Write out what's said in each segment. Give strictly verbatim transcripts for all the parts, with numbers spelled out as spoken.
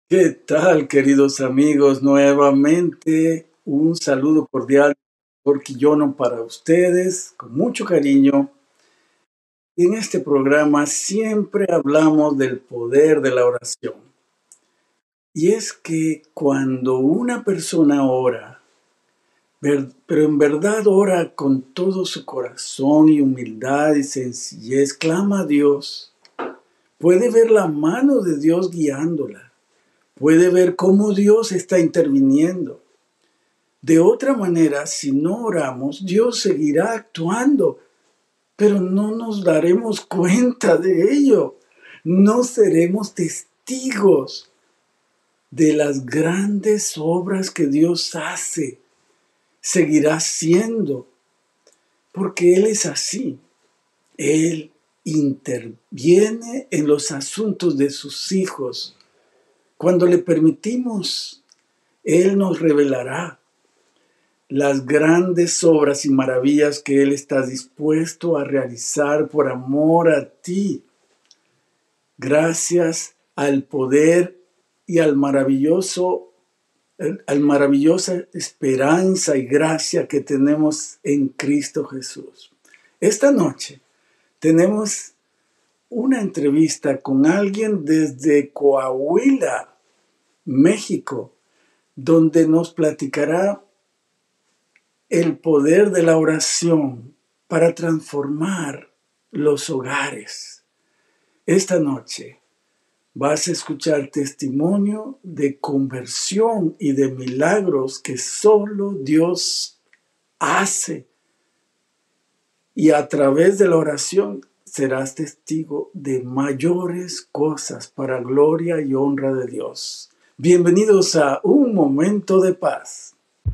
¿Qué tal, queridos amigos? Nuevamente un saludo cordial por Quillono para ustedes, con mucho cariño. En este programa siempre hablamos del poder de la oración. Y es que cuando una persona ora, ver- pero en verdad ora con todo su corazón y humildad y sencillez, clama a Dios, puede ver la mano de Dios guiándola, puede ver cómo Dios está interviniendo. De otra manera, si no oramos, Dios seguirá actuando, pero no nos daremos cuenta de ello. No seremos testigos de las grandes obras que Dios hace. Seguirá siendo, porque Él es así. Él interviene en los asuntos de sus hijos. Cuando le permitimos, Él nos revelará las grandes obras y maravillas que Él está dispuesto a realizar por amor a ti, gracias al poder y al maravilloso, al maravillosa esperanza y gracia que tenemos en Cristo Jesús. Esta noche tenemos una entrevista con alguien desde Coahuila, México, donde nos platicará el poder de la oración para transformar los hogares. Esta noche vas a escuchar testimonio de conversión y de milagros que solo Dios hace. Y a través de la oración serás testigo de mayores cosas para gloria y honra de Dios. Bienvenidos a Un Momento de Paz.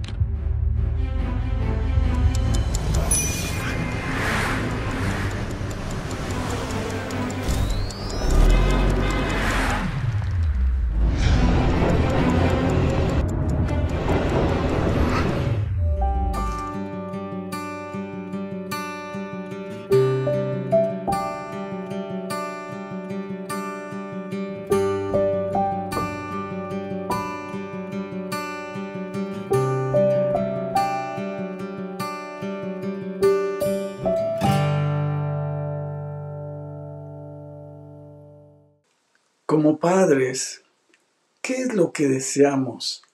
Como padres, ¿qué es lo que deseamos?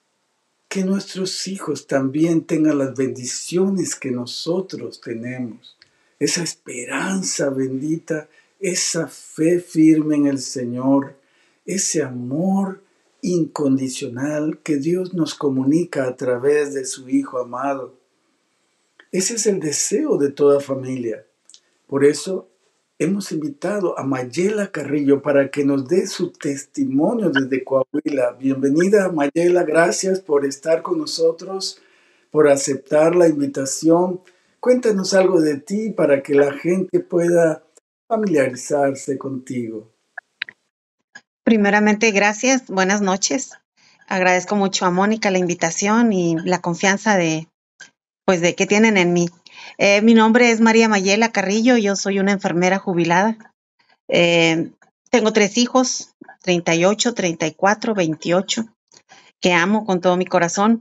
Que nuestros hijos también tengan las bendiciones que nosotros tenemos. Esa esperanza bendita, esa fe firme en el Señor, ese amor incondicional que Dios nos comunica a través de su Hijo amado. Ese es el deseo de toda familia. Por eso hemos invitado a Mayela Carrillo para que nos dé su testimonio desde Coahuila. Bienvenida, Mayela, gracias por estar con nosotros, por aceptar la invitación. Cuéntanos algo de ti para que la gente pueda familiarizarse contigo. Primeramente, gracias, buenas noches. Agradezco mucho a Mónica la invitación y la confianza de, pues, de que tienen en mí. Eh, mi nombre es María Mayela Carrillo, yo soy una enfermera jubilada. Eh, tengo tres hijos, treinta y ocho, treinta y cuatro, veintiocho, que amo con todo mi corazón.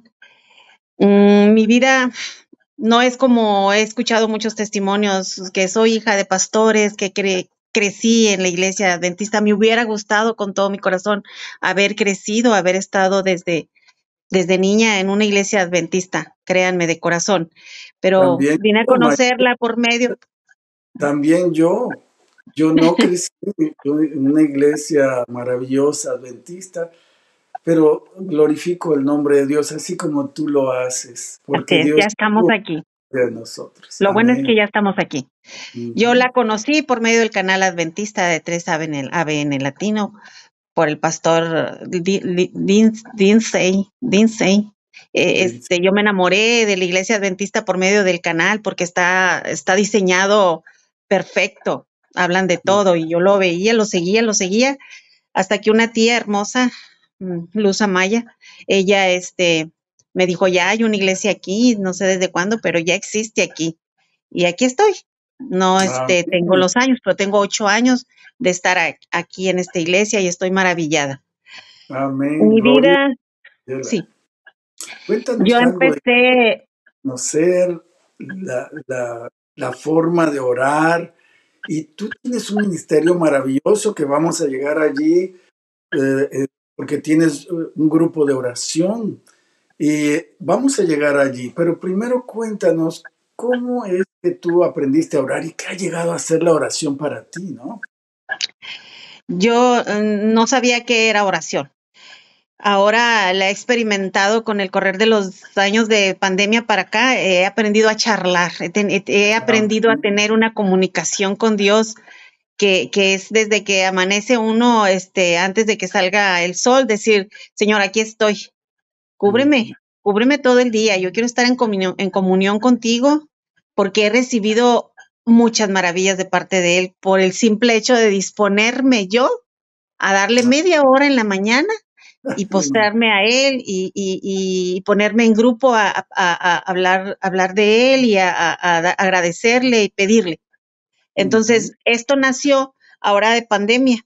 Mm, mi vida no es como he escuchado muchos testimonios, que soy hija de pastores, que cre- crecí en la iglesia adventista. Me hubiera gustado con todo mi corazón haber crecido, haber estado desde, desde niña en una iglesia adventista, créanme, de corazón. Pero También vine a yo, Mayela, conocerla por medio. también yo. Yo no crecí en una iglesia maravillosa adventista, pero glorifico el nombre de Dios así como tú lo haces, Así porque es, Dios ya estamos estuvo aquí. de nosotros. Lo bueno es Amén. que ya estamos aquí. Yo Ujú. la conocí por medio del canal adventista de tres A B en el, A B N Latino, por el pastor Di- Li- Lin- Lindsay, Lindsay. Eh, Liz. Este, yo me enamoré de la iglesia adventista por medio del canal porque está, está diseñado perfecto. Hablan de todo y yo lo veía, lo seguía, lo seguía, hasta que una tía hermosa, mm, Luz Amaya, ella este, me dijo, ya hay una iglesia aquí, no sé desde cuándo, pero ya existe aquí. Y aquí estoy. No este, tengo Amén. los años, pero tengo ocho años de estar a- aquí en esta iglesia y estoy maravillada. Amén. Mi Gloria vida, a Dios. sí, yo Cuéntanos algo de empecé, conocer la, la, la forma de orar. Y tú tienes un ministerio maravilloso que vamos a llegar allí eh, eh, porque tienes eh, un grupo de oración y vamos a llegar allí. Pero primero cuéntanos cómo es que tú aprendiste a orar y qué ha llegado a ser la oración para ti, ¿no? yo eh, no sabía qué era oración. Ahora la he experimentado con el correr de los años de pandemia para acá. He aprendido a charlar, he, ten- he- he aprendido a Amén. tener una comunicación con Dios que, que es desde que amanece uno, este, antes de que salga el sol, decir, Señor, aquí estoy, Ujú, cúbreme, cúbreme todo el día. Yo quiero estar en comunión, en comunión contigo porque he recibido muchas maravillas de parte de Él por el simple hecho de disponerme yo a darle media hora en la mañana y amén. postrarme a él y, y, y ponerme en grupo a, a, a hablar, hablar de él y a, a, a agradecerle y pedirle. Ujú, Entonces, esto nació ahora de pandemia.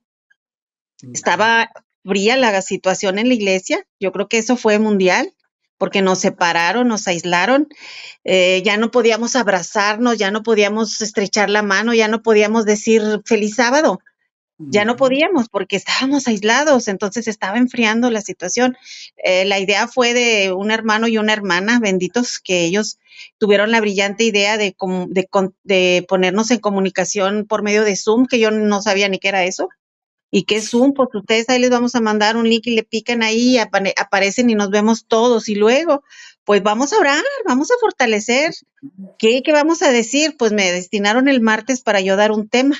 ujú, Estaba fría la situación en la iglesia. Yo creo que eso fue mundial porque nos separaron, nos aislaron. Eh, ya no podíamos abrazarnos, ya no podíamos estrechar la mano, ya no podíamos decir feliz sábado. Ya no ujú, podíamos porque estábamos aislados, entonces estaba enfriando la situación. Eh, la idea fue de un hermano y una hermana, benditos, que ellos tuvieron la brillante idea de, de, de ponernos en comunicación por medio de Zoom, que yo no sabía ni qué era eso. ¿Y qué es Zoom? Pues ustedes ahí les vamos a mandar un link y le pican ahí, apare aparecen y nos vemos todos. Y luego, pues vamos a orar, vamos a fortalecer. ¿Qué, qué vamos a decir? Pues me destinaron el martes para yo dar un tema.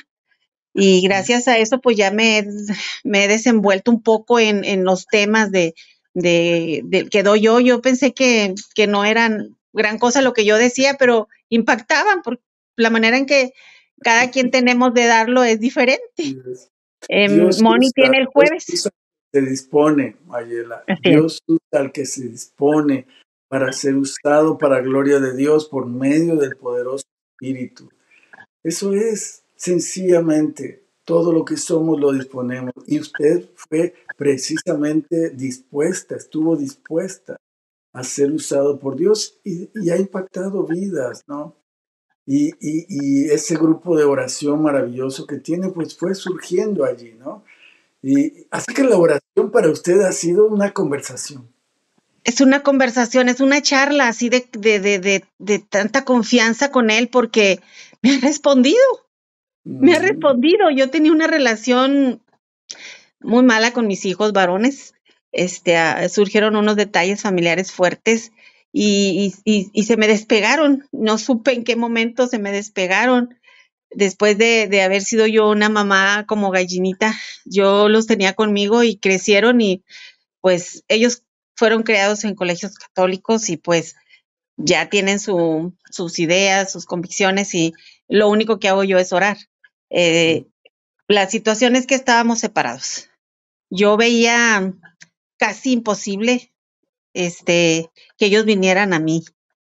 Y gracias a eso, pues ya me, he- me he desenvuelto un poco en, en los temas de, de, de que doy yo. Yo pensé que, que no eran gran cosa lo que yo decía, pero impactaban por la manera en que cada quien tenemos de darlo es diferente. Dios Eh, Dios Moni usa, tiene el Dios jueves. usa al que se dispone, Mayela. Así es. Dios usa al que se dispone para ser usado para gloria de Dios por medio del poderoso Espíritu. Eso es sencillamente todo lo que somos lo disponemos. Y usted fue precisamente dispuesta, estuvo dispuesta a ser usado por Dios y, y ha impactado vidas, ¿no? Y, y, y ese grupo de oración maravilloso que tiene, pues fue surgiendo allí, ¿no? Y así que la oración para usted ha sido una conversación. Es una conversación, es una charla así de, de, de, de, de tanta confianza con él porque me ha respondido, me ha Mm, respondido. Yo tenía una relación muy mala con mis hijos varones. Este, ah, surgieron unos detalles familiares fuertes y, y, y, y se me despegaron. No supe en qué momento se me despegaron. Después de, de haber sido yo una mamá como gallinita, yo los tenía conmigo y crecieron y pues ellos fueron creados en colegios católicos y pues ya tienen su, sus ideas, sus convicciones y lo único que hago yo es orar. mm, Eh, la situación es que estábamos separados. Yo veía casi imposible, este, que ellos vinieran a mí.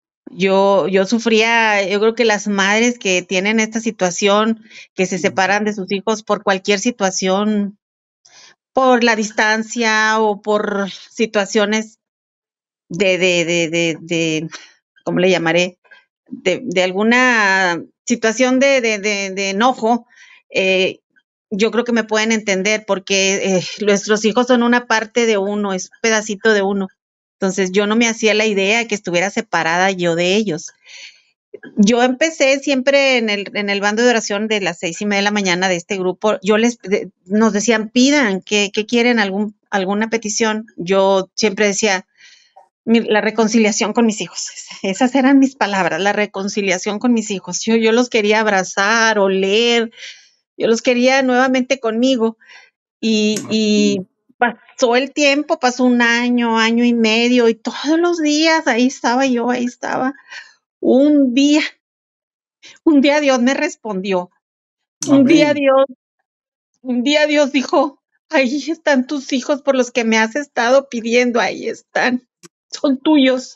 Yo, yo sufría, yo creo que las madres que tienen esta situación, que se mm, separan de sus hijos por cualquier situación, por la distancia o por situaciones de, de, de, de, de ¿cómo le llamaré? De, de alguna situación de, de, de, de enojo, eh, yo creo que me pueden entender porque eh, nuestros hijos son una parte de uno, es un pedacito de uno. Entonces yo no me hacía la idea de que estuviera separada yo de ellos. Yo empecé siempre en el, en el bando de oración de las seis y media de la mañana de este grupo. Yo les de, nos decían, pidan, que, que quieren algún, alguna petición. Yo siempre decía, mi, la reconciliación con mis hijos. Esas eran mis palabras, la reconciliación con mis hijos. Yo, yo los quería abrazar, oler, yo los quería nuevamente conmigo. Y, y mm. pasó el tiempo, pasó un año, año y medio, y todos los días ahí estaba yo, ahí estaba. Un día, un día Dios me respondió. Un día Amén. Dios, un día Dios dijo, ahí están tus hijos por los que me has estado pidiendo, ahí están, son tuyos.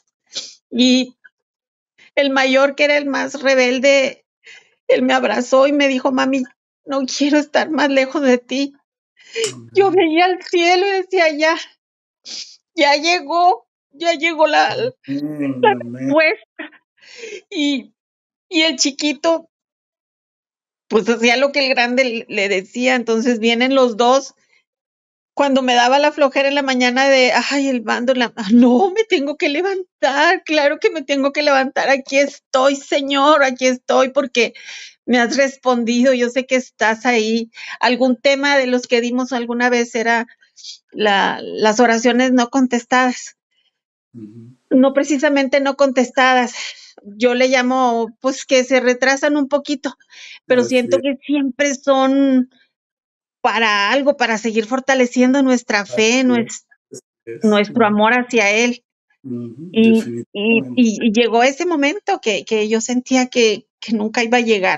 Y el mayor, que era el más rebelde, él me abrazó y me dijo, mami, no quiero estar más lejos de ti. Yo Amén. veía al cielo y decía, ya, ya llegó, ya llegó la, la Amén. Amén. respuesta. Y, y el chiquito, pues hacía lo que el grande le le decía. Entonces vienen los dos. Cuando me daba la flojera en la mañana de, ay, el mando, la, ah, no, me tengo que levantar, claro que me tengo que levantar, aquí estoy, Señor, aquí estoy, porque me has respondido, yo sé que estás ahí. Algún tema de los que dimos alguna vez era la, las oraciones no contestadas, Ujú. no precisamente no contestadas. Yo le llamo, pues que se retrasan un poquito, pero Así siento es. que siempre son para algo, para seguir fortaleciendo nuestra fe, Así es. nues- Así es. nuestro Ujú. amor hacia Él. Ujú. Y, y, Definitivamente. y- y llegó ese momento que, que yo sentía que, que nunca iba a llegar.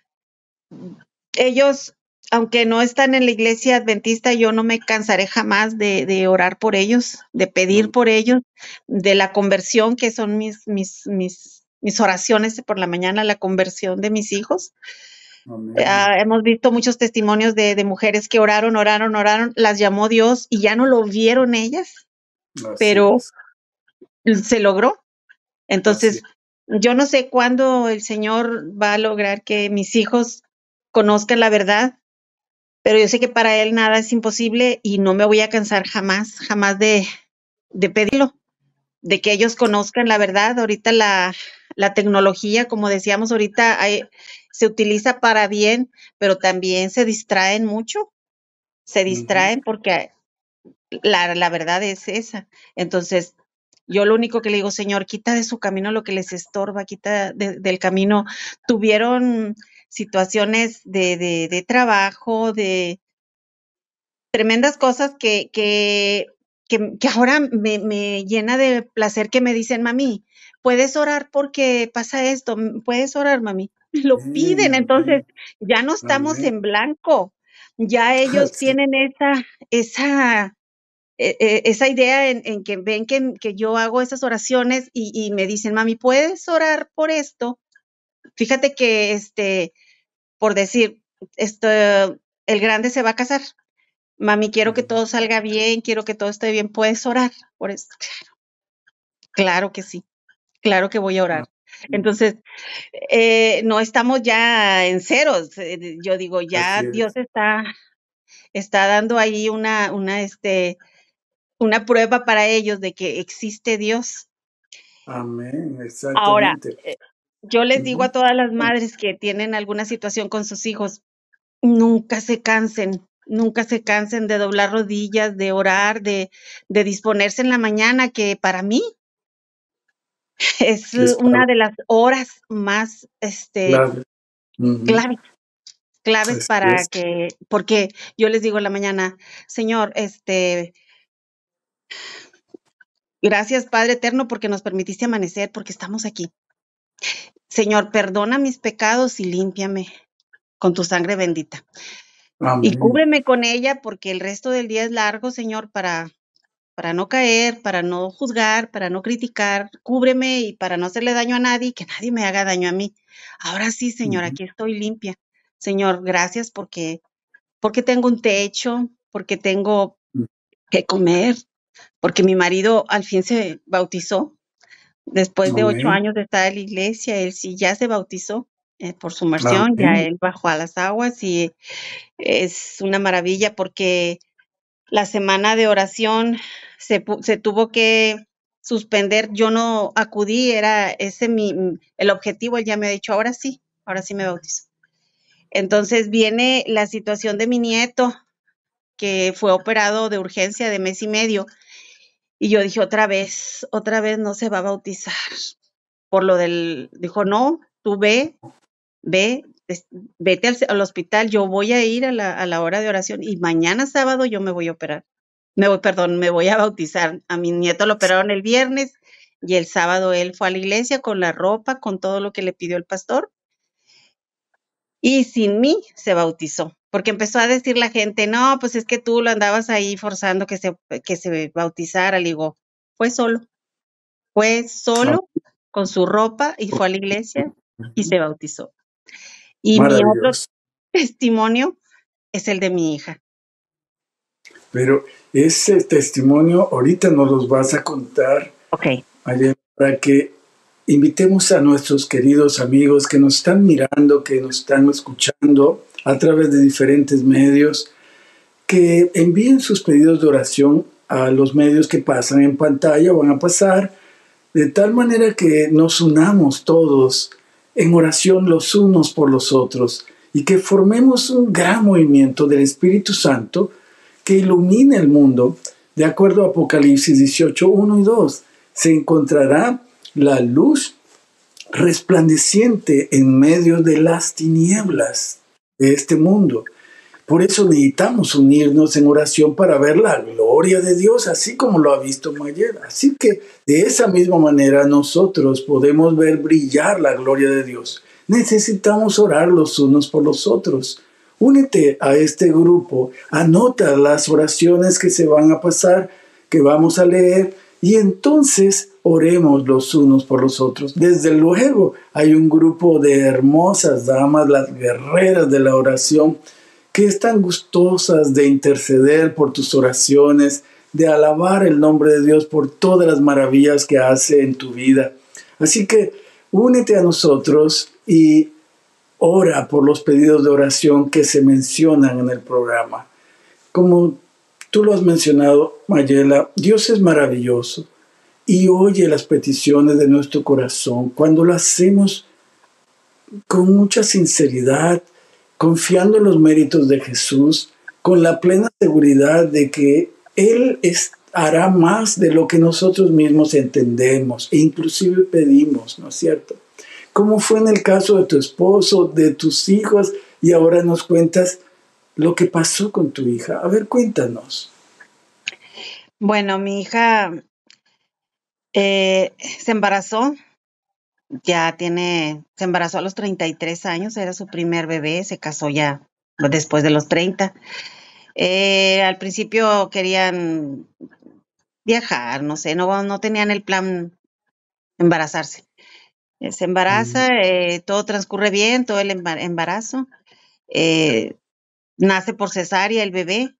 Ellos, aunque no están en la iglesia adventista, yo no me cansaré jamás de, de orar por ellos, de pedir Am- por ellos, de la conversión, que son mis, mis, mis, mis oraciones por la mañana, la conversión de mis hijos. Amén. Ah, hemos visto muchos testimonios de, de mujeres que oraron, oraron, oraron, las llamó Dios y ya no lo vieron ellas, Así pero es. se logró. Así Entonces, es. yo no sé cuándo el Señor va a lograr que mis hijos conozcan la verdad, pero yo sé que para Él nada es imposible y no me voy a cansar jamás, jamás de, de pedirlo, de que ellos conozcan la verdad. Ahorita la, la tecnología, como decíamos ahorita, hay- se utiliza para bien, pero también se distraen mucho, se Ujú. distraen porque la, la verdad es esa. Entonces, yo lo único que le digo, Señor, quita de su camino lo que les estorba, quita de- del camino. Tuvieron situaciones de, de, de trabajo, de tremendas cosas que, que, que, que ahora me, me llena de placer que me dicen, mami, puedes orar porque pasa esto, puedes orar, mami. Lo Amén. piden, entonces Amén. ya no estamos Amén. en blanco, ya ellos Así. tienen esa, esa eh, eh, esa idea en, en que ven que, que, yo hago esas oraciones y, y, me dicen, mami, ¿puedes orar por esto? Fíjate que, este, por decir, esto, el grande se va a casar. Mami, quiero que Ujú. todo salga bien, quiero que todo esté bien. ¿Puedes orar por esto? Claro que sí, claro que voy a orar. Amén. Entonces, eh, no estamos ya en ceros. Eh, yo digo, ya Así Dios es. está, está dando ahí una, una, este, una prueba para ellos de que existe Dios. Amén. Ahora, Exactamente. eh, yo les digo Ujú. a todas las madres que tienen alguna situación con sus hijos, nunca se cansen, nunca se cansen de doblar rodillas, de orar, de, de disponerse en la mañana, que para mí es Que es una de las horas más este, clave. Ujú. claves, claves Así para es. que, porque yo les digo en la mañana, Señor, este, gracias Padre Eterno porque nos permitiste amanecer, porque estamos aquí. Señor, perdona mis pecados y límpiame con tu sangre bendita. Y Amén. cúbreme con ella porque el resto del día es largo, Señor, para, para no caer, para no juzgar, para no criticar. Cúbreme y para no hacerle daño a nadie y que nadie me haga daño a mí. Ahora sí, Señor, Ujú. aquí estoy limpia. Señor, gracias porque, porque tengo un techo, porque tengo que comer, porque mi marido al fin se bautizó. Después de ocho Amén. años de estar en la iglesia, él sí ya se bautizó eh, por su inmersión, ya Amén. él bajó a las aguas y es una maravilla porque la semana de oración se, pu- se tuvo que suspender. Yo no acudí, era ese mi, el objetivo. Él ya me ha dicho, ahora sí, ahora sí me bautizo. Entonces viene la situación de mi nieto, que fue operado de urgencia de mes y medio. Y yo dije, otra vez, otra vez no se va a bautizar. Por lo del, dijo, no, tú ve, ve, es- vete al, al hospital, yo voy a ir a la, a la hora de oración y mañana sábado yo me voy a operar. Me voy, perdón, me voy a bautizar. A mi nieto lo operaron el viernes y el sábado él fue a la iglesia con la ropa, con todo lo que le pidió el pastor y sin mí se bautizó. Porque empezó a decir la gente, no, pues es que tú lo andabas ahí forzando que se, que se bautizara. Le digo, fue solo, fue solo con su ropa y fue a la iglesia y Ujú. se bautizó. Y mi otro Maravilloso. testimonio es el de mi hija. pero ese testimonio ahorita nos los vas a contar, Ok. Mayela, para que invitemos a nuestros queridos amigos que nos están mirando, que nos están escuchando a través de diferentes medios, que envíen sus pedidos de oración a los medios que pasan en pantalla o van a pasar, de tal manera que nos unamos todos en oración los unos por los otros y que formemos un gran movimiento del Espíritu Santo que ilumine el mundo. De acuerdo a Apocalipsis dieciocho, uno y dos, se encontrará la luz resplandeciente en medio de las tinieblas de este mundo. Por eso necesitamos unirnos en oración para ver la gloria de Dios, así como lo ha visto Mayela. Así que de esa misma manera nosotros podemos ver brillar la gloria de Dios. Necesitamos orar los unos por los otros. Únete a este grupo, anota las oraciones que se van a pasar, que vamos a leer, y entonces oremos los unos por los otros. Desde luego hay un grupo de hermosas damas, las guerreras de la oración, que están gustosas de interceder por tus oraciones, de alabar el nombre de Dios por todas las maravillas que hace en tu vida. Así que únete a nosotros y ora por los pedidos de oración que se mencionan en el programa. Como tú lo has mencionado, Mayela, Dios es maravilloso y oye las peticiones de nuestro corazón cuando lo hacemos con mucha sinceridad, confiando en los méritos de Jesús, con la plena seguridad de que Él es, hará más de lo que nosotros mismos entendemos e inclusive pedimos, ¿no es cierto? Como fue en el caso de tu esposo, de tus hijos, y ahora nos cuentas lo que pasó con tu hija. A ver, cuéntanos. Bueno, mi hija eh, se embarazó, ya tiene, se embarazó a los treinta y tres años, era su primer bebé, se casó ya después de los treinta. Eh, al principio querían viajar, no sé, no, no tenían el plan embarazarse. Eh, Se Mm, embaraza, eh, todo transcurre bien, todo el emba- embarazo. eh, Nace por cesárea el bebé,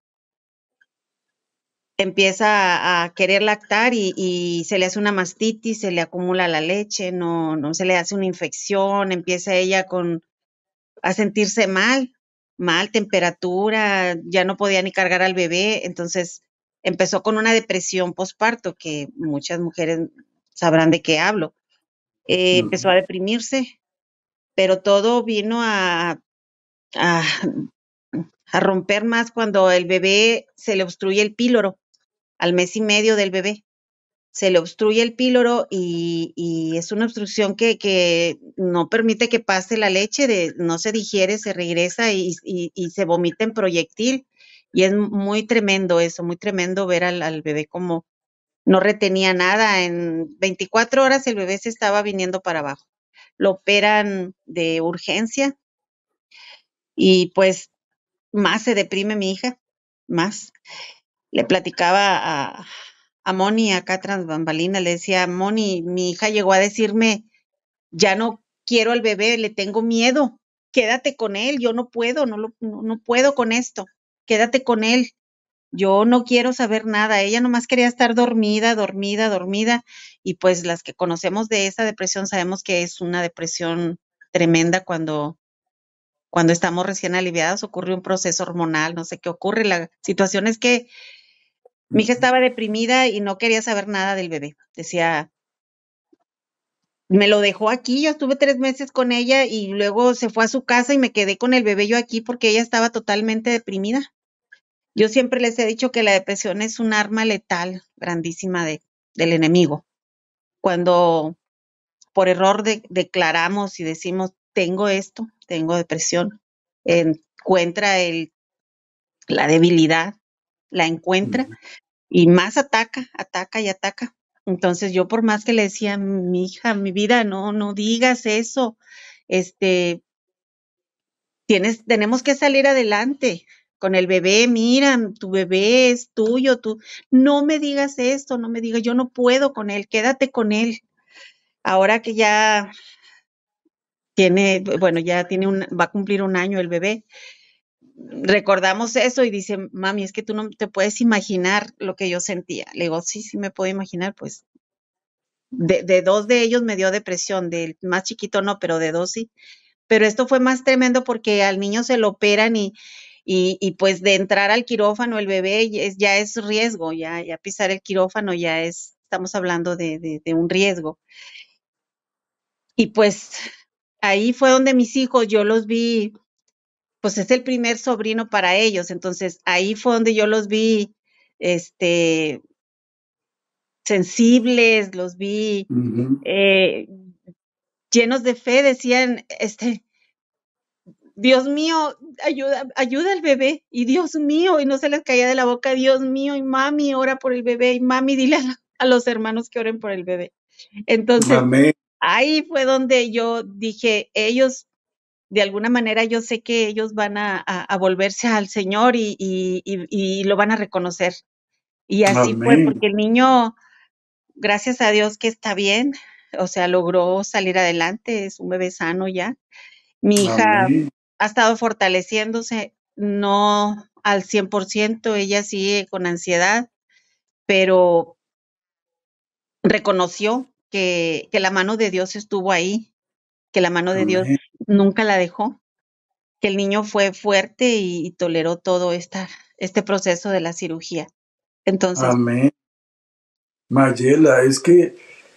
empieza a, a querer lactar y, y se le hace una mastitis, se le acumula la leche, no, no se le hace una infección, empieza ella con a sentirse mal, mal, temperatura, ya no podía ni cargar al bebé, entonces empezó con una depresión postparto, que muchas mujeres sabrán de qué hablo. Eh, empezó mm, a deprimirse, pero todo vino a, a, a romper más cuando el bebé se le obstruye el píloro, al mes y medio del bebé. Se le obstruye el píloro y, y es una obstrucción que, que, no permite que pase la leche, de, no se digiere, se regresa y, y, y, se vomita en proyectil. Y es muy tremendo eso, muy tremendo ver al, al bebé como no retenía nada. En veinticuatro horas el bebé se estaba viniendo para abajo. Lo operan de urgencia y pues más se deprime mi hija, más. Le platicaba a, a Moni acá tras bambalina, le decía, Moni, mi hija llegó a decirme, ya no quiero al bebé, le tengo miedo, quédate con él, yo no puedo, no, lo, no, no puedo con esto, quédate con él, yo no quiero saber nada, ella nomás quería estar dormida, dormida, dormida, y pues las que conocemos de esa depresión sabemos que es una depresión tremenda cuando, cuando estamos recién aliviados, ocurre un proceso hormonal, no sé qué ocurre, la situación es que mi hija mm, estaba deprimida y no quería saber nada del bebé. Decía, me lo dejó aquí, yo estuve tres meses con ella y luego se fue a su casa y me quedé con el bebé yo aquí porque ella estaba totalmente deprimida. Yo siempre les he dicho que la depresión es un arma letal grandísima de, del enemigo. Cuando por error de, declaramos y decimos, tengo esto, tengo depresión, encuentra el, la debilidad, la encuentra mm, y más ataca, ataca y ataca. Entonces yo por más que le decía, mi hija, mi vida, no, no digas eso, este, tienes, tenemos que salir adelante con el bebé, mira, tu bebé es tuyo, tú, no me digas esto, no me digas, yo no puedo con él, quédate con él. Ahora que ya tiene, bueno, ya tiene un, va a cumplir un año el bebé, recordamos eso y dice, mami, es que tú no te puedes imaginar lo que yo sentía. Le digo, sí, sí me puedo imaginar, pues de, de dos de ellos me dio depresión, del más chiquito no, pero de dos sí. Pero esto fue más tremendo porque al niño se lo operan y, y, y pues de entrar al quirófano el bebé ya es, ya es riesgo, ya, ya pisar el quirófano ya es, estamos hablando de, de, de un riesgo. Y pues ahí fue donde mis hijos, yo los vi, pues es el primer sobrino para ellos, entonces ahí fue donde yo los vi, este, sensibles, los vi Ujú. eh, llenos de fe, decían, este, Dios mío, ayuda, ayuda al bebé, y Dios mío, y no se les caía de la boca, Dios mío, y mami, ora por el bebé, y mami, dile a, a los hermanos que oren por el bebé. Entonces, Amén, ahí fue donde yo dije, ellos, de alguna manera, yo sé que ellos van a, a, a volverse al Señor y, y, y, y lo van a reconocer. Y así fue, amén, porque el niño, gracias a Dios que está bien, o sea, logró salir adelante, es un bebé sano ya. Mi hija amén, ha estado fortaleciéndose, no al cien por ciento, ella sigue con ansiedad, pero reconoció que, que la mano de Dios estuvo ahí, que la mano de Dios amén, nunca la dejó, que el niño fue fuerte y, y toleró todo esta, este proceso de la cirugía. Entonces, amén. Mayela, es que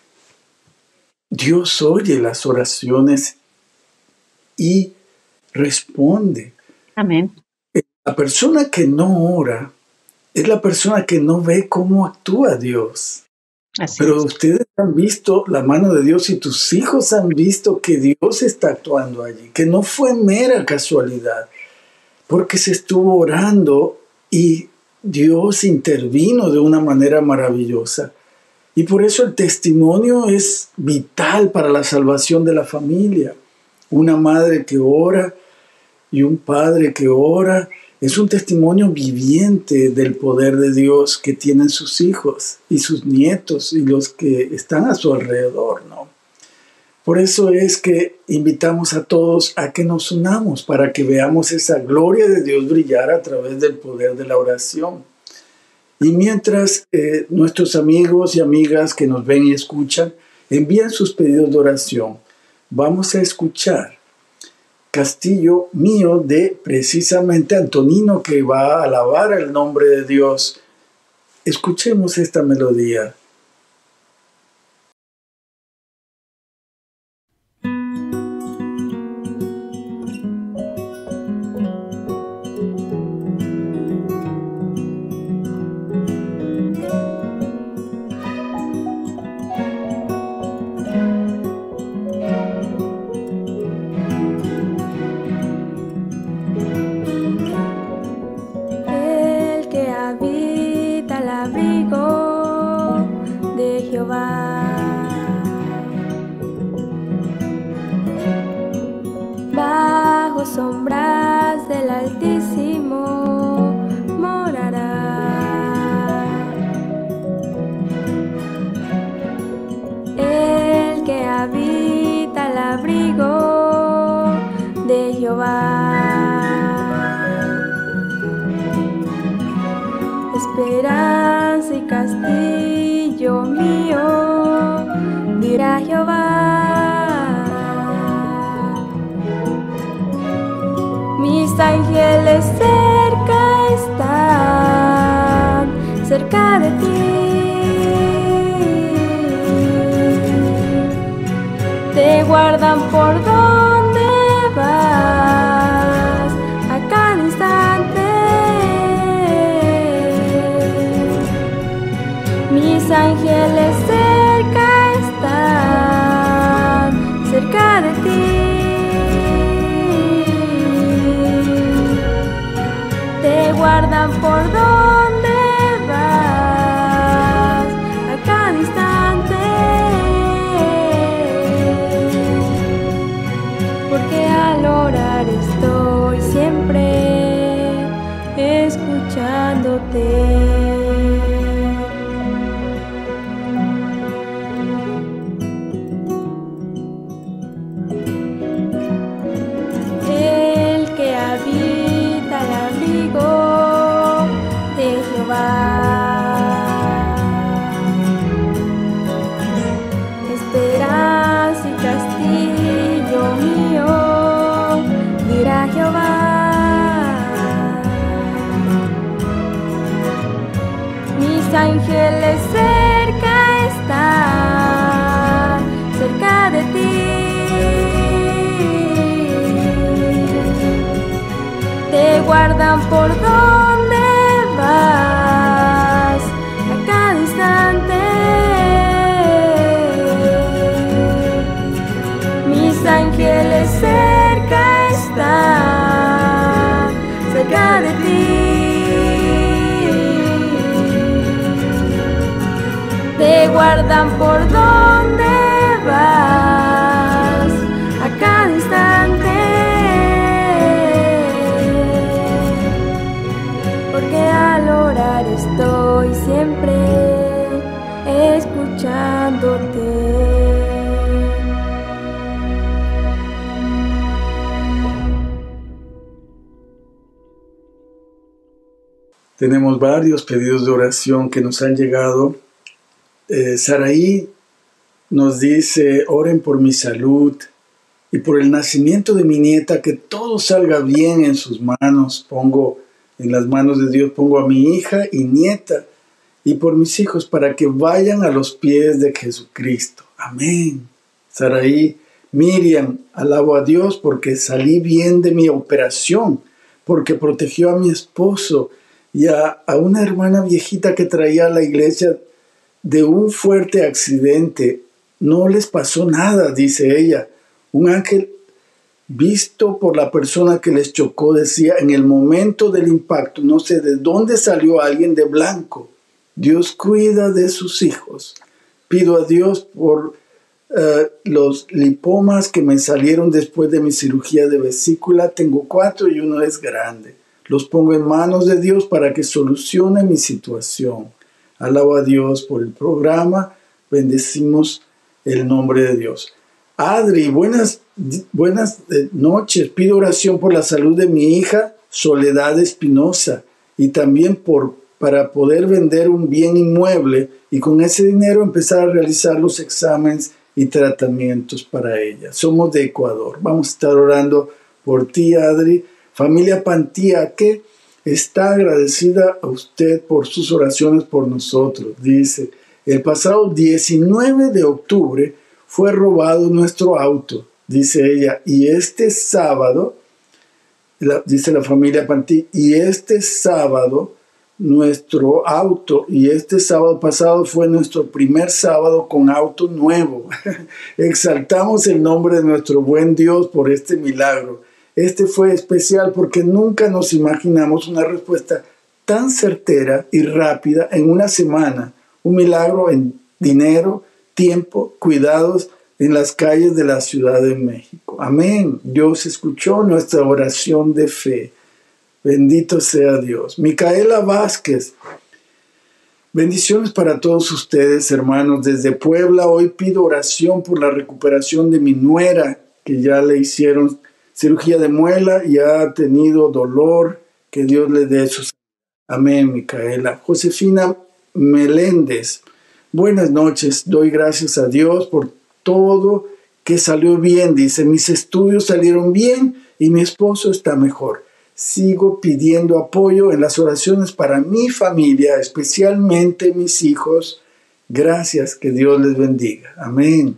Dios oye las oraciones y responde. amén. La persona que no ora es la persona que no ve cómo actúa Dios. Así Pero es. ustedes han visto la mano de Dios y tus hijos han visto que Dios está actuando allí, que no fue mera casualidad, porque se estuvo orando y Dios intervino de una manera maravillosa. Y por eso el testimonio es vital para la salvación de la familia. Una madre que ora y un padre que ora es un testimonio viviente del poder de Dios que tienen sus hijos y sus nietos y los que están a su alrededor, ¿no? Por eso es que invitamos a todos a que nos unamos para que veamos esa gloria de Dios brillar a través del poder de la oración. Y mientras eh, nuestros amigos y amigas que nos ven y escuchan envían sus pedidos de oración, vamos a escuchar Castillo Mío de precisamente Antonino, que va a alabar el nombre de Dios. Escuchemos esta melodía. El que habita al abrigo de Jehová, bajo sombras del Altísimo morará. El que habita al abrigo de Jehová, esperanza y castillo mío, dirá Jehová. Mis ángeles cerca están, cerca de ti. Te guardan por donde vas, a cada instante. Mis ángeles cerca están, cerca de ti. Te guardan por donde vas, a cada instante. Porque al orar estoy siempre escuchándote. ángeles cerca están, cerca de ti. Te guardan por donde vas, a cada instante. Mis ángeles cerca están, cerca de ti. Te guardan por donde vas, a cada instante. Porque al orar estoy siempre escuchándote. Tenemos varios pedidos de oración que nos han llegado. Eh, Saraí nos dice: oren por mi salud y por el nacimiento de mi nieta, que todo salga bien en sus manos. Pongo en las manos de Dios, pongo a mi hija y nieta y por mis hijos para que vayan a los pies de Jesucristo. Amén. Saraí, Miriam, alabo a Dios porque salí bien de mi operación, porque protegió a mi esposo y a, a una hermana viejita que traía a la iglesia de un fuerte accidente. No les pasó nada, dice ella. Un ángel visto por la persona que les chocó decía: en el momento del impacto, no sé de dónde salió alguien de blanco. Dios cuida de sus hijos. Pido a Dios por uh, los lipomas que me salieron después de mi cirugía de vesícula. Tengo cuatro y uno es grande. Los pongo en manos de Dios para que solucione mi situación. Alabo a Dios por el programa. Bendecimos el nombre de Dios. Adri, buenas, buenas noches. Pido oración por la salud de mi hija Soledad Espinosa y también por, para poder vender un bien inmueble y con ese dinero empezar a realizar los exámenes y tratamientos para ella. Somos de Ecuador. Vamos a estar orando por ti, Adri. Familia Pantía, que está agradecida a usted por sus oraciones por nosotros. Dice: el pasado diecinueve de octubre fue robado nuestro auto, dice ella, y este sábado, la, dice la familia Pantí, y este sábado nuestro auto, y este sábado pasado fue nuestro primer sábado con auto nuevo. Exaltamos el nombre de nuestro buen Dios por este milagro. Este fue especial porque nunca nos imaginamos una respuesta tan certera y rápida en una semana. Un milagro en dinero, tiempo, cuidados en las calles de la Ciudad de México. Amén. Dios escuchó nuestra oración de fe. Bendito sea Dios. Micaela Vázquez. Bendiciones para todos ustedes, hermanos. Desde Puebla, hoy pido oración por la recuperación de mi nuera, que ya le hicieron cirugía de muela y ha tenido dolor. Que Dios le dé su salud. Amén, Micaela. Josefina Meléndez. Buenas noches. Doy gracias a Dios por todo que salió bien. Dice: mis estudios salieron bien y mi esposo está mejor. Sigo pidiendo apoyo en las oraciones para mi familia, especialmente mis hijos. Gracias, que Dios les bendiga. Amén.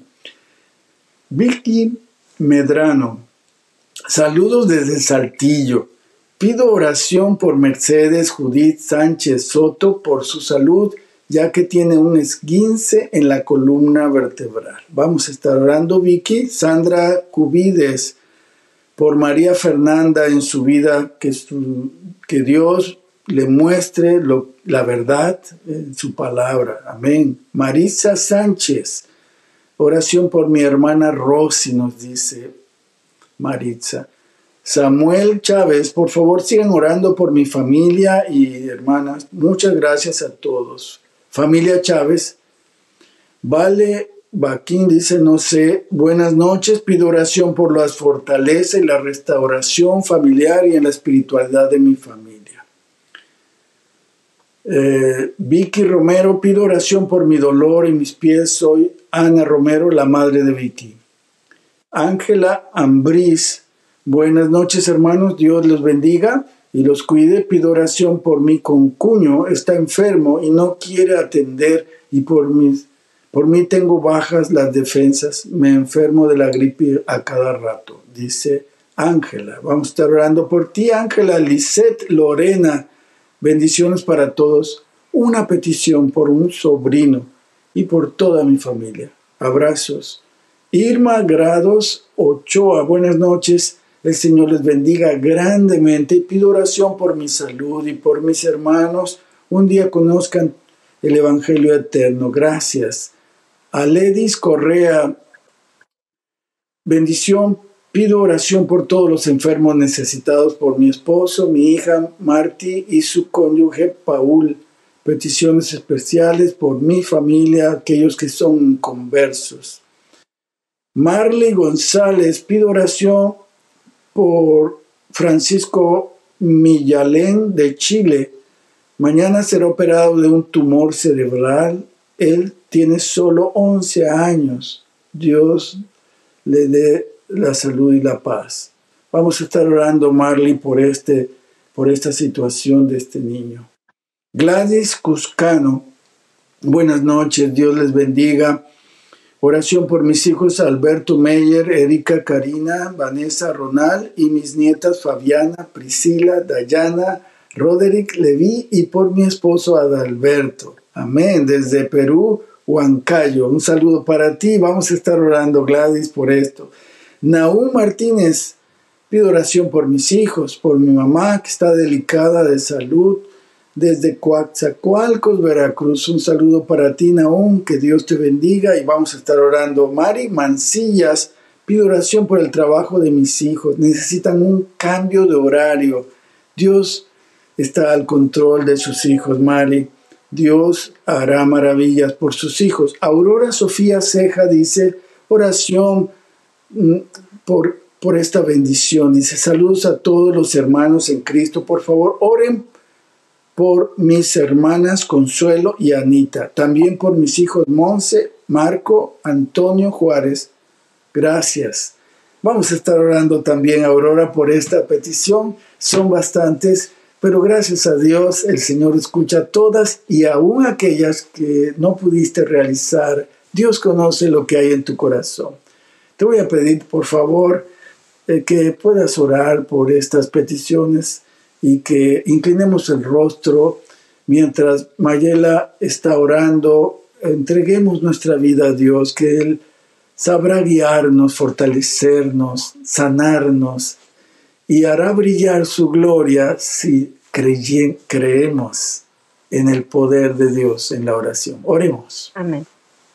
Vicky Medrano. Saludos desde Saltillo. Pido oración por Mercedes Judith Sánchez Soto por su salud, ya que tiene un esguince en la columna vertebral. Vamos a estar orando, Vicky. Sandra Cubides, por María Fernanda en su vida, que, su, que Dios le muestre lo, la verdad en su palabra. Amén. Marisa Sánchez, oración por mi hermana Rosy, nos dice Maritza. Samuel Chávez, por favor sigan orando por mi familia y hermanas. Muchas gracias a todos. Familia Chávez. Vale Baquín dice: no sé, buenas noches, pido oración por la fortaleza y la restauración familiar y en la espiritualidad de mi familia. Eh, Vicky Romero, pido oración por mi dolor y mis pies. Soy Ana Romero, la madre de Vicky. Ángela Ambriz, buenas noches, hermanos, Dios los bendiga y los cuide. Pido oración por mi concuño, está enfermo y no quiere atender, y por mis, por mí tengo bajas las defensas, me enfermo de la gripe a cada rato, dice Ángela. Vamos a estar orando por ti, Ángela. Lisette Lorena, bendiciones para todos. Una petición por un sobrino y por toda mi familia. Abrazos. Irma Grados Ochoa, buenas noches. El Señor les bendiga grandemente y pido oración por mi salud y por mis hermanos. Un día conozcan el Evangelio eterno. Gracias. Aledis Correa, bendición. Pido oración por todos los enfermos necesitados, por mi esposo, mi hija Marty y su cónyuge Paul. Peticiones especiales por mi familia, aquellos que son conversos. Marley González, pido oración por Francisco Millalén de Chile. Mañana será operado de un tumor cerebral. Él tiene solo once años. Dios le dé la salud y la paz. Vamos a estar orando, Marley, por, este, por esta situación de este niño. Gladys Cuscano, buenas noches, Dios les bendiga. Oración por mis hijos Alberto Meyer, Erika Karina, Vanessa Ronald y mis nietas Fabiana, Priscila, Dayana, Roderick Leví y por mi esposo Adalberto. Amén. Desde Perú, Huancayo. Un saludo para ti. Vamos a estar orando, Gladys, por esto. Naúm Martínez, pido oración por mis hijos, por mi mamá que está delicada de salud. Desde Coatzacoalcos, Veracruz, un saludo para ti, Naúm, que Dios te bendiga y vamos a estar orando. Mari Mancillas, pido oración por el trabajo de mis hijos, necesitan un cambio de horario. Dios está al control de sus hijos, Mari. Dios hará maravillas por sus hijos. Aurora Sofía Ceja dice, oración por, por esta bendición. Dice, saludos a todos los hermanos en Cristo. Por favor, oren por mis hermanas Consuelo y Anita, también por mis hijos Monse, Marco, Antonio Juárez. Gracias. Vamos a estar orando también, Aurora, por esta petición. Son bastantes, pero gracias a Dios el Señor escucha todas y aún aquellas que no pudiste realizar. Dios conoce lo que hay en tu corazón. Te voy a pedir, por favor, eh, que puedas orar por estas peticiones y que inclinemos el rostro mientras Mayela está orando. Entreguemos nuestra vida a Dios, que Él sabrá guiarnos, fortalecernos, sanarnos y hará brillar su gloria si creen, creemos en el poder de Dios en la oración. Oremos. Amén.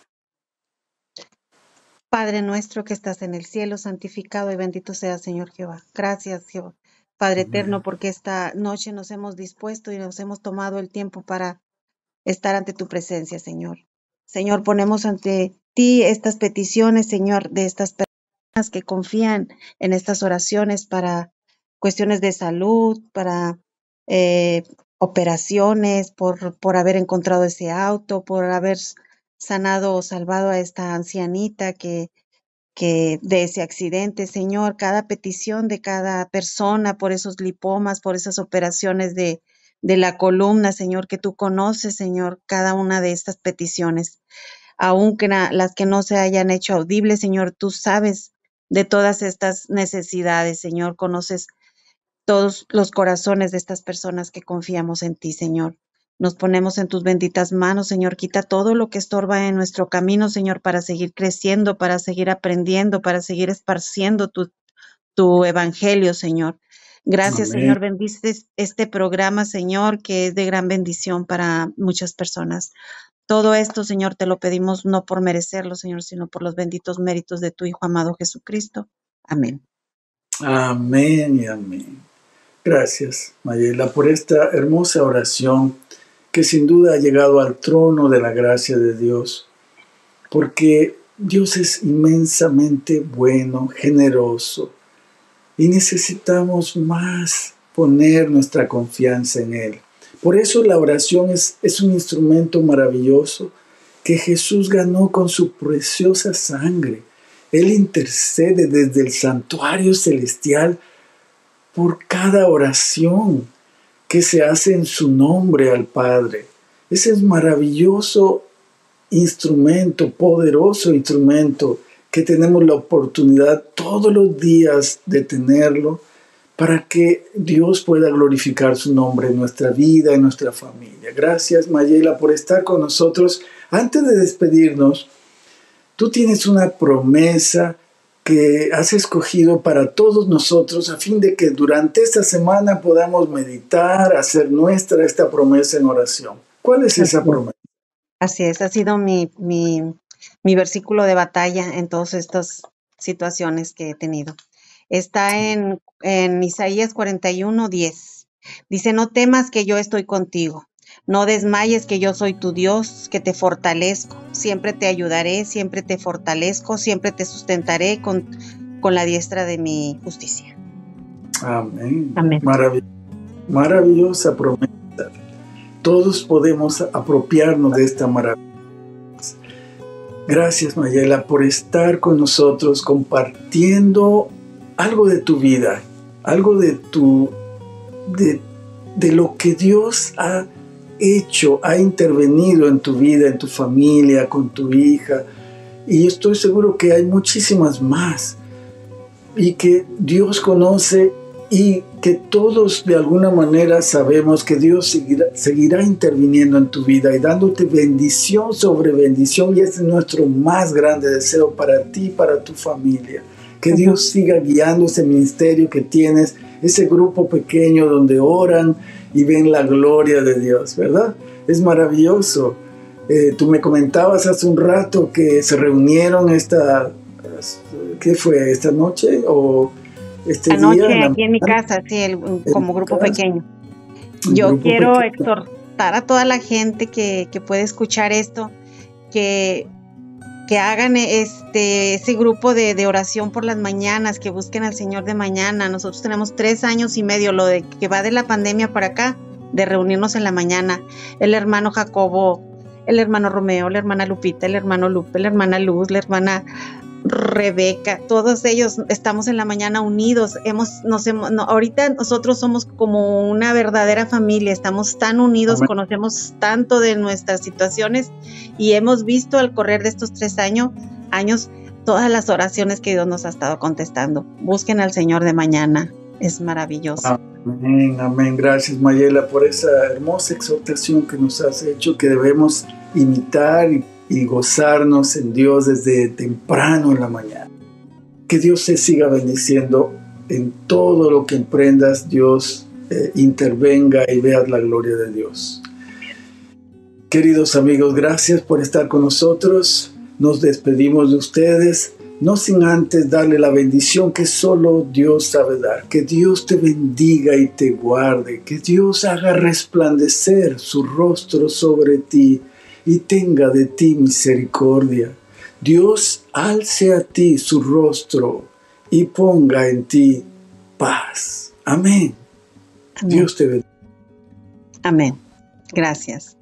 Padre nuestro que estás en el cielo, santificado y bendito sea, Señor Jehová. Gracias, Jehová. Padre eterno, porque esta noche nos hemos dispuesto y nos hemos tomado el tiempo para estar ante tu presencia, Señor. Señor, ponemos ante ti estas peticiones, Señor, de estas personas que confían en estas oraciones para cuestiones de salud, para eh, operaciones, por, por haber encontrado ese auto, por haber sanado o salvado a esta ancianita que que de ese accidente, Señor, cada petición de cada persona por esos lipomas, por esas operaciones de, de la columna, Señor, que tú conoces, Señor, cada una de estas peticiones, aunque las que no se hayan hecho audibles, Señor, tú sabes de todas estas necesidades, Señor, conoces todos los corazones de estas personas que confiamos en ti, Señor. Nos ponemos en tus benditas manos, Señor. Quita todo lo que estorba en nuestro camino, Señor, para seguir creciendo, para seguir aprendiendo, para seguir esparciendo tu, tu evangelio, Señor. Gracias, Amén. Señor. Bendices este programa, Señor, que es de gran bendición para muchas personas. Todo esto, Señor, te lo pedimos no por merecerlo, Señor, sino por los benditos méritos de tu Hijo amado Jesucristo. Amén. Amén y amén. Gracias, Mayela, por esta hermosa oración que sin duda ha llegado al trono de la gracia de Dios, porque Dios es inmensamente bueno, generoso, y necesitamos más poner nuestra confianza en Él. Por eso la oración es, es un instrumento maravilloso que Jesús ganó con su preciosa sangre. Él intercede desde el santuario celestial por cada oración. que se hace en su nombre al Padre. Ese es maravilloso instrumento, poderoso instrumento, que tenemos la oportunidad todos los días de tenerlo para que Dios pueda glorificar su nombre en nuestra vida, en nuestra familia. Gracias, Mayela, por estar con nosotros. Antes de despedirnos, tú tienes una promesa que has escogido para todos nosotros a fin de que durante esta semana podamos meditar, hacer nuestra esta promesa en oración. ¿Cuál es esa promesa? Así es, ha sido mi, mi, mi versículo de batalla en todas estas situaciones que he tenido. Está en, en Isaías cuarenta y uno, diez. Dice, no temas que yo estoy contigo. No desmayes que yo soy tu Dios, que te fortalezco. Siempre te ayudaré, siempre te fortalezco, siempre te sustentaré con, con la diestra de mi justicia. Amén. Amén. Marav- maravillosa promesa. Todos podemos apropiarnos de esta maravilla. Gracias, Mayela, por estar con nosotros compartiendo algo de tu vida, algo de tu de, de lo que Dios ha hecho, ha intervenido en tu vida, en tu familia, con tu hija. Y estoy seguro que hay muchísimas más. Y que Dios conoce y que todos de alguna manera sabemos que Dios seguirá, seguirá interviniendo en tu vida y dándote bendición sobre bendición. Y ese es nuestro más grande deseo para ti y para tu familia. Que Dios siga guiando ese ministerio que tienes, ese grupo pequeño donde oran y ven la gloria de Dios, ¿verdad? Es maravilloso. Eh, tú me comentabas hace un rato que se reunieron esta, ¿qué fue? ¿Esta noche o este Anoche día? En aquí en mi casa, sí, el, como grupo casa, pequeño. Yo grupo quiero pequeño. exhortar a toda la gente que, que puede escuchar esto, que que hagan este ese grupo de, de oración por las mañanas, que busquen al Señor de mañana. Nosotros tenemos tres años y medio, lo de que va de la pandemia para acá, de reunirnos en la mañana. El hermano Jacobo, el hermano Romeo, la hermana Lupita, el hermano Lupe, la hermana Luz, la hermana Rebeca, todos ellos estamos en la mañana unidos. Hemos, nos hemos, no, ahorita nosotros somos como una verdadera familia, estamos tan unidos, Amén. Conocemos tanto de nuestras situaciones y hemos visto al correr de estos tres años, años todas las oraciones que Dios nos ha estado contestando. Busquen al Señor de mañana, es maravilloso. Amén, amén. Gracias, Mayela, por esa hermosa exhortación que nos has hecho, que debemos imitar y y gozarnos en Dios desde temprano en la mañana. Que Dios te siga bendiciendo en todo lo que emprendas. Dios eh, intervenga y veas la gloria de Dios. Queridos amigos, gracias por estar con nosotros. Nos despedimos de ustedes, no sin antes darle la bendición que solo Dios sabe dar. Que Dios te bendiga y te guarde. Que Dios haga resplandecer su rostro sobre ti y tenga de ti misericordia. Dios alce a ti su rostro y ponga en ti paz. Amén. Amén. Dios te bendiga. Amén. Gracias.